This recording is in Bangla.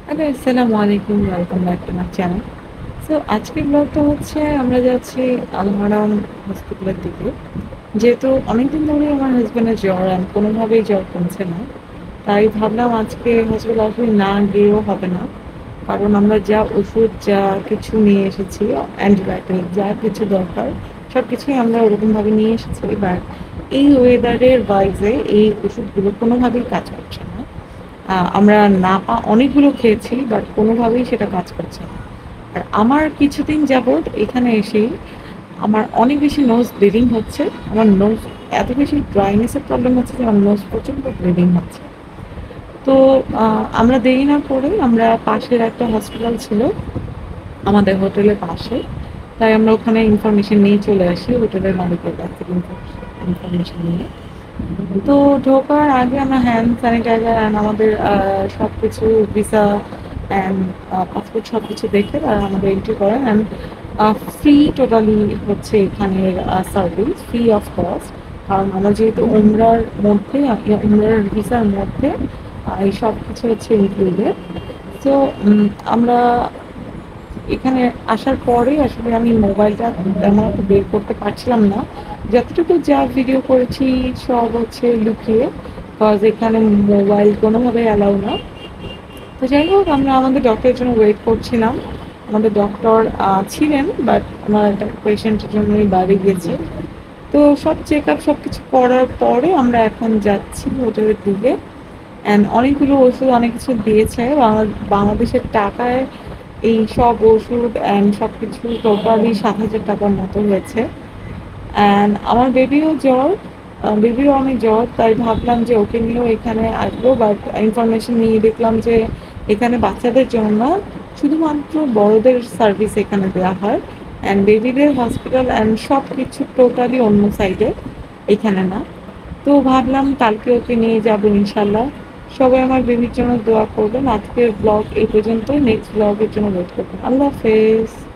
হ্যালো, আসসালামু আলাইকুম। Welcome back to my channel. So আজকের ব্লগটা হচ্ছে আমরা যাচ্ছি আল-হারাম হসপিটালের দিকে। যেহেতু অনেকদিন ধরেই আমার হাসব্যান্ডের জ্বর অ্যান্ড কোনোভাবেই জ্বর কমছে না। তাই ভাবলাম আজকে হসপিটাল আসলে না গিয়েও হবে না। কারণ আমরা যা ওষুধ যা কিছু নিয়ে এসেছি, অ্যান্টিবায়োটিক যা কিছু দরকার সবকিছুই আমরা ওরকমভাবে নিয়ে এসেছি। বাট এই ওয়েদারের ওয়াইজে এই ওষুধগুলো কোনোভাবেই কাজ করছে না। আমরা অনেকগুলো খেয়েছি বাট কোনোভাবেই সেটা কাজ করছে না। আর আমার কিছুদিন যাবৎ এখানে এসেই আমার অনেক বেশি নোজ ব্লিডিং হচ্ছে। আমার নোজ এত বেশি ড্রাইনেসের প্রবলেম হচ্ছে যে আমার নোজ প্রচণ্ড ব্লিডিং হচ্ছে। তো আমরা দেরি না করে আমরা পাশের একটা হসপিটাল ছিল আমাদের হোটেলের পাশে। তাই আমরা ওখানে ইনফরমেশন নিয়ে চলে আসি হোটেলের মালিকের কাছ থেকে ইনফরমেশন নিয়ে। তো ঢোকার আগে আমরা হ্যান্ড স্যানিটাইজার অ্যান্ড আমাদের সবকিছু ভিসা অ্যান্ড পাসপোর্ট সবকিছু দেখে তারা আমাদের এন্ট্রি করেন অ্যান্ড ফ্রি টোটালি হচ্ছে এখানের সার্ভিস ফ্রি অফ কস্ট। কারণ আমরা যেহেতু উমরার ভিসার মধ্যে এই সব কিছু হচ্ছে ইনক্লুডেড। তো আমরা এখানে আসার পরে আসলে আমি মোবাইলটা তেমন একটা বের করতে পারছিলাম না। যতটুকু যা ভিডিও করেছি সব হচ্ছে লুকিয়ে, কজ এখানে মোবাইল কোনোভাবেই অ্যালাউ না। তো যাই হোক আমরা আমাদের ডক্টরের জন্য ওয়েট করছিলাম। আমাদের ডক্টর ছিলেন বাট আমার একটা পেশেন্টের জন্যই বাইরে গিয়েছে। তো সব চেক আপ সব কিছু করার পরে আমরা এখন যাচ্ছি হোটেলের দিকে। অ্যান্ড অনেকগুলো ওষুধ অনেক কিছু দিয়েছে বাংলাদেশের টাকায়। এই সব ওষুধ অ্যান্ড সব কিছু টোটালি ৭,০০০ টাকার মতো হয়েছে। অ্যান্ড আমার বেবিরও অনেক জ্বর, তাই ভাবলাম যে ওকে নিয়েও এখানে আসবো। বাট ইনফরমেশন নিয়ে দেখলাম যে এখানে বাচ্চাদের জন্য না, শুধুমাত্র বড়দের সার্ভিস এখানে দেওয়া হয়। অ্যান্ড বেবিদের হসপিটাল অ্যান্ড সব কিছু টোটালি অন্য সাইডে, এখানে না। তো ভাবলাম কালকে ওকে নিয়ে যাবো ইনশাল্লাহ। সবাই আমার বেবির জন্য দোয়া করবেন। আজকের ব্লগ এই পর্যন্তই। নেক্সট ব্লগের জন্য ওয়েট করবেন। আল্লাহ হাফেজ।